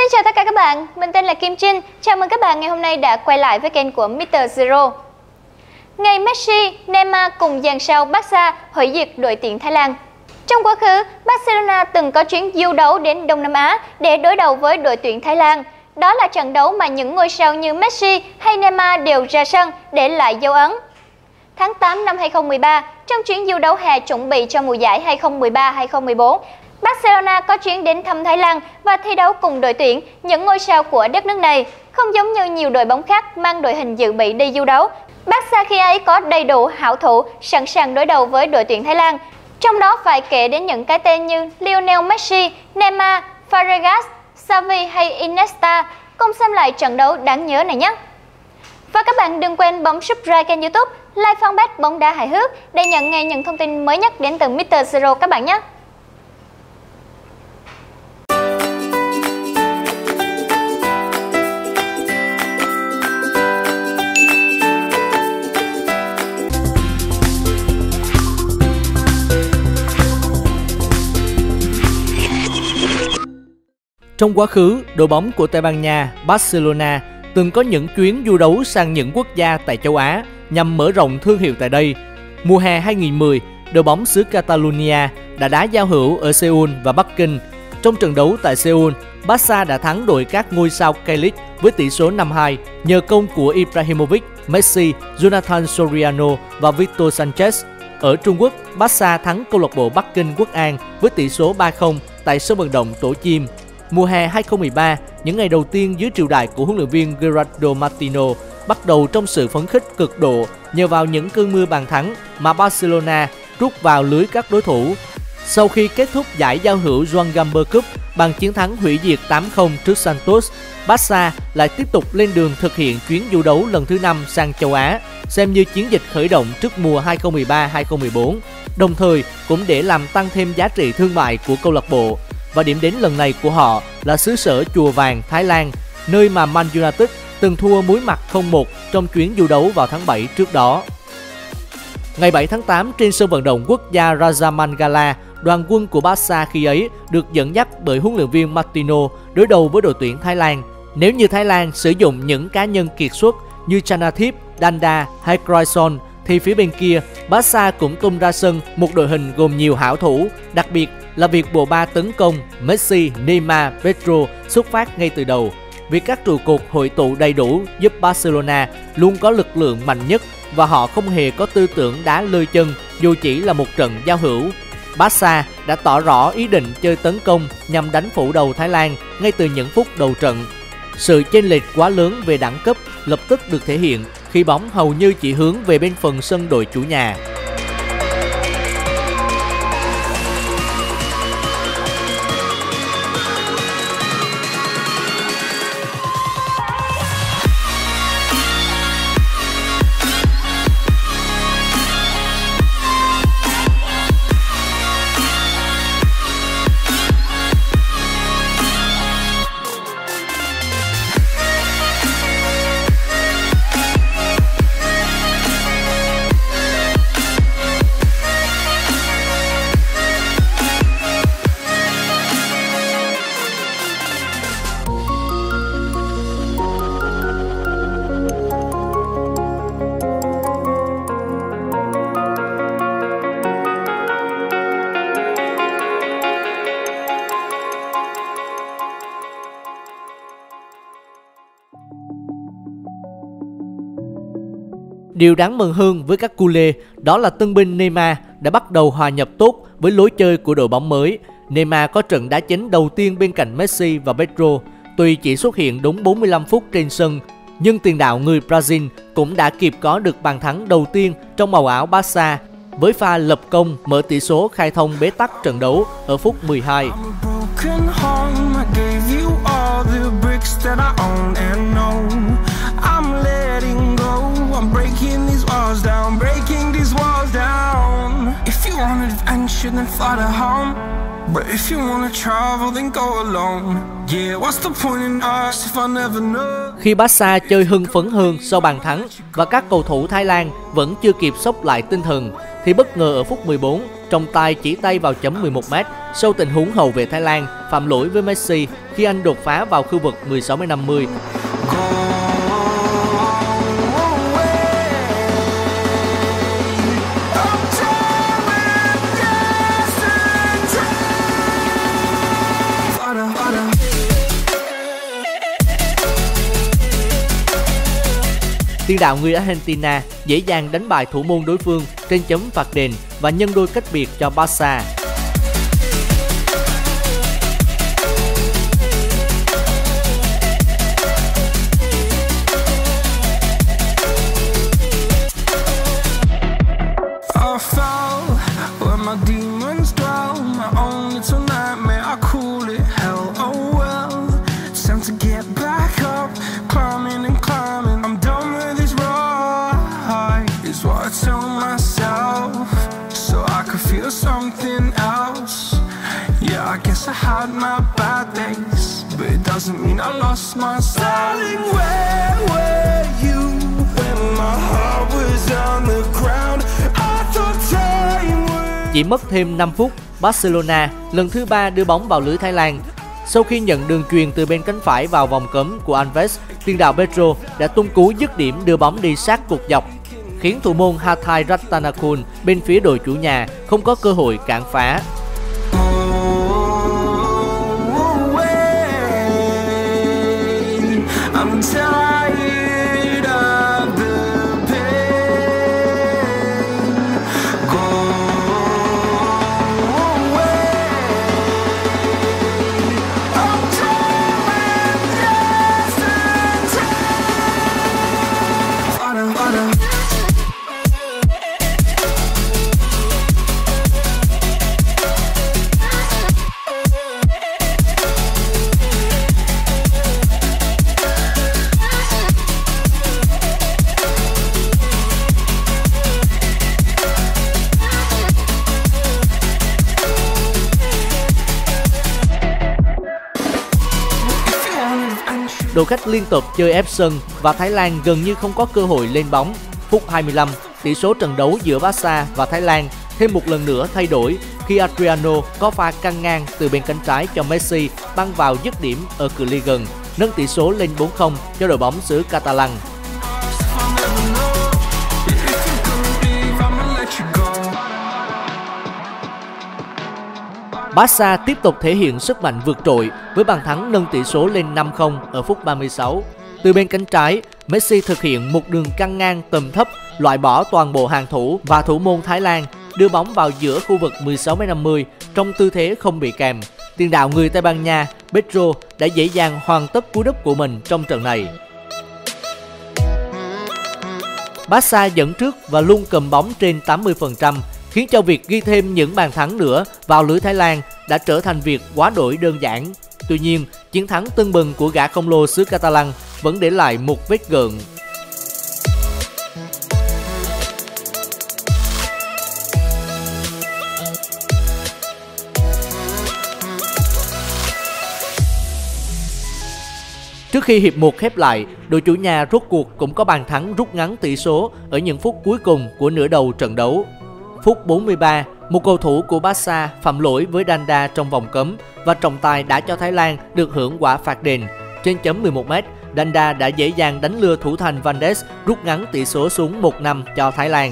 Xin chào tất cả các bạn, mình tên là Kim Trinh. Chào mừng các bạn ngày hôm nay đã quay lại với kênh của Mr. Zero. Ngày Messi, Neymar cùng dàn sao Barca hủy diệt đội tuyển Thái Lan. Trong quá khứ, Barcelona từng có chuyến du đấu đến Đông Nam Á để đối đầu với đội tuyển Thái Lan. Đó là trận đấu mà những ngôi sao như Messi hay Neymar đều ra sân để lại dấu ấn. Tháng 8 năm 2013, trong chuyến du đấu hè chuẩn bị cho mùa giải 2013-2014, Barcelona có chuyến đến thăm Thái Lan và thi đấu cùng đội tuyển những ngôi sao của đất nước này. Không giống như nhiều đội bóng khác mang đội hình dự bị đi du đấu, Barca khi ấy có đầy đủ hảo thủ sẵn sàng đối đầu với đội tuyển Thái Lan. Trong đó phải kể đến những cái tên như Lionel Messi, Neymar, Fabregas, Xavi hay Iniesta. Cùng xem lại trận đấu đáng nhớ này nhé! Và các bạn đừng quên bấm subscribe kênh YouTube, like fanpage bóng đá hài hước để nhận ngay những thông tin mới nhất đến từ Mr. Zero các bạn nhé! Trong quá khứ, đội bóng của Tây Ban Nha, Barcelona từng có những chuyến du đấu sang những quốc gia tại châu Á nhằm mở rộng thương hiệu tại đây. Mùa hè 2010, đội bóng xứ Catalonia đã đá giao hữu ở Seoul và Bắc Kinh. Trong trận đấu tại Seoul, Barca đã thắng đội các ngôi sao K-League với tỷ số 5-2 nhờ công của Ibrahimovic, Messi, Jonathan Soriano và Victor Sanchez. Ở Trung Quốc, Barca thắng câu lạc bộ Bắc Kinh Quốc An với tỷ số 3-0 tại sân vận động Tổ Chim. Mùa hè 2013, những ngày đầu tiên dưới triều đại của huấn luyện viên Gerardo Martino bắt đầu trong sự phấn khích cực độ nhờ vào những cơn mưa bàn thắng mà Barcelona rút vào lưới các đối thủ. Sau khi kết thúc giải giao hữu Joan Gamper Cup bằng chiến thắng hủy diệt 8-0 trước Santos, Barca lại tiếp tục lên đường thực hiện chuyến du đấu lần thứ 5 sang châu Á, xem như chiến dịch khởi động trước mùa 2013-2014, đồng thời cũng để làm tăng thêm giá trị thương mại của câu lạc bộ. Và điểm đến lần này của họ là xứ sở Chùa Vàng, Thái Lan, nơi mà Man United từng thua muối mặt 0-1 trong chuyến du đấu vào tháng 7 trước đó. Ngày 7 tháng 8 trên sân vận động quốc gia Raja Mangala, đoàn quân của Barca khi ấy được dẫn dắt bởi huấn luyện viên Martino đối đầu với đội tuyển Thái Lan. Nếu như Thái Lan sử dụng những cá nhân kiệt xuất như Chanathip, Danda hay Croissant, thì phía bên kia, Barca cũng tung ra sân một đội hình gồm nhiều hảo thủ, đặc biệt là việc bộ ba tấn công Messi, Neymar, Pedro xuất phát ngay từ đầu. Việc các trụ cột hội tụ đầy đủ giúp Barcelona luôn có lực lượng mạnh nhất và họ không hề có tư tưởng đá lơi chân dù chỉ là một trận giao hữu. Barca đã tỏ rõ ý định chơi tấn công nhằm đánh phủ đầu Thái Lan ngay từ những phút đầu trận. Sự chênh lệch quá lớn về đẳng cấp lập tức được thể hiện khi bóng hầu như chỉ hướng về bên phần sân đội chủ nhà. Điều đáng mừng hơn với các culé đó là tân binh Neymar đã bắt đầu hòa nhập tốt với lối chơi của đội bóng mới. Neymar có trận đá chính đầu tiên bên cạnh Messi và Pedro, tuy chỉ xuất hiện đúng 45 phút trên sân, nhưng tiền đạo người Brazil cũng đã kịp có được bàn thắng đầu tiên trong màu áo Barca với pha lập công mở tỷ số khai thông bế tắc trận đấu ở phút 12. Khi Barca chơi hưng phấn hơn sau bàn thắng và các cầu thủ Thái Lan vẫn chưa kịp xốc lại tinh thần, thì bất ngờ ở phút 14, trọng tài chỉ tay vào chấm 11m sau tình huống hậu vệ Thái Lan phạm lỗi với Messi khi anh đột phá vào khu vực 16m50. Tiền đạo người Argentina dễ dàng đánh bại thủ môn đối phương trên chấm phạt đền và nhân đôi cách biệt cho Barca. I had my bad days, but it doesn't mean I lost my style. Darling, where were you when my heart was on the ground? I thought time would... Chỉ mất thêm 5 phút, Barcelona lần thứ 3 đưa bóng vào lưới Thái Lan. Sau khi nhận đường chuyền từ bên cánh phải vào vòng cấm của Alves, tiền đạo Pedro đã tung cú dứt điểm đưa bóng đi sát cột dọc, khiến thủ môn Hathai Rattanakul bên phía đội chủ nhà không có cơ hội cản phá. I'm tired of the pain. Go away. I'm trying just in time. Đội khách liên tục chơi ép sân và Thái Lan gần như không có cơ hội lên bóng. Phút 25, tỷ số trận đấu giữa Barca và Thái Lan thêm một lần nữa thay đổi khi Adriano có pha căng ngang từ bên cánh trái cho Messi băng vào dứt điểm ở cự ly gần, nâng tỷ số lên 4-0 cho đội bóng xứ Catalan. Barca tiếp tục thể hiện sức mạnh vượt trội với bàn thắng nâng tỷ số lên 5-0 ở phút 36. Từ bên cánh trái, Messi thực hiện một đường căng ngang tầm thấp, loại bỏ toàn bộ hàng thủ và thủ môn Thái Lan, đưa bóng vào giữa khu vực 16m50 trong tư thế không bị kèm. Tiền đạo người Tây Ban Nha Pedro đã dễ dàng hoàn tất cú đúp của mình trong trận này. Barca dẫn trước và luôn cầm bóng trên 80%, khiến cho việc ghi thêm những bàn thắng nữa vào lưới Thái Lan đã trở thành việc quá đổi đơn giản. Tuy nhiên, chiến thắng tưng bừng của gã khổng lồ xứ Catalan vẫn để lại một vết gợn. Trước khi hiệp 1 khép lại, đội chủ nhà rốt cuộc cũng có bàn thắng rút ngắn tỷ số ở những phút cuối cùng của nửa đầu trận đấu. Phút 43, một cầu thủ của Barca phạm lỗi với Danda trong vòng cấm và trọng tài đã cho Thái Lan được hưởng quả phạt đền. Trên chấm 11m, Danda đã dễ dàng đánh lừa thủ thành Vandes rút ngắn tỷ số xuống 1-5 cho Thái Lan.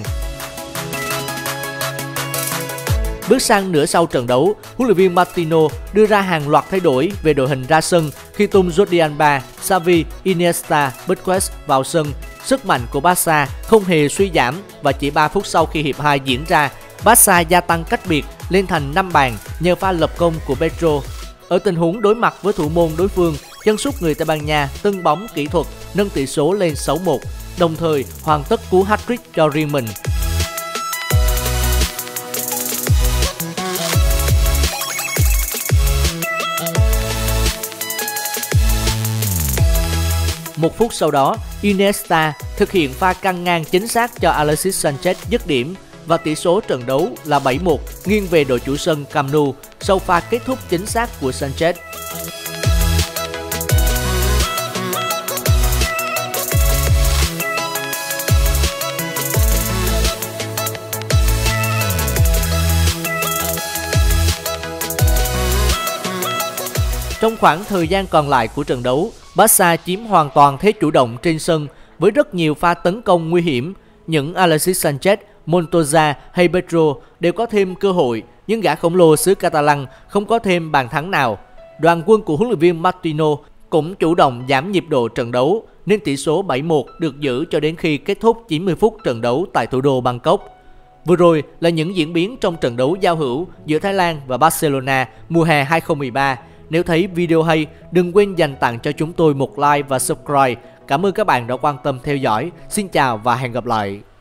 Bước sang nửa sau trận đấu, huấn luyện viên Martino đưa ra hàng loạt thay đổi về đội hình ra sân khi tung Jordi Alba, Xavi, Iniesta, Busquets vào sân. Sức mạnh của Barca không hề suy giảm và chỉ 3 phút sau khi hiệp 2 diễn ra, Barca gia tăng cách biệt lên thành 5 bàn nhờ pha lập công của Pedro. Ở tình huống đối mặt với thủ môn đối phương, chân sút người Tây Ban Nha tưng bóng kỹ thuật nâng tỷ số lên 6-1, đồng thời hoàn tất cú hat-trick cho riêng mình. Một phút sau đó, Iniesta thực hiện pha căng ngang chính xác cho Alexis Sanchez dứt điểm và tỷ số trận đấu là 7-1 nghiêng về đội chủ sân Camp Nou sau pha kết thúc chính xác của Sanchez. Trong khoảng thời gian còn lại của trận đấu, Barca chiếm hoàn toàn thế chủ động trên sân với rất nhiều pha tấn công nguy hiểm. Những Alexis Sanchez, Montoya hay Pedro đều có thêm cơ hội, nhưng gã khổng lồ xứ Catalan không có thêm bàn thắng nào. Đoàn quân của huấn luyện viên Martino cũng chủ động giảm nhịp độ trận đấu, nên tỷ số 7-1 được giữ cho đến khi kết thúc 90 phút trận đấu tại thủ đô Bangkok. Vừa rồi là những diễn biến trong trận đấu giao hữu giữa Thái Lan và Barcelona mùa hè 2013. Nếu thấy video hay, đừng quên dành tặng cho chúng tôi một like và subscribe. Cảm ơn các bạn đã quan tâm theo dõi. Xin chào và hẹn gặp lại.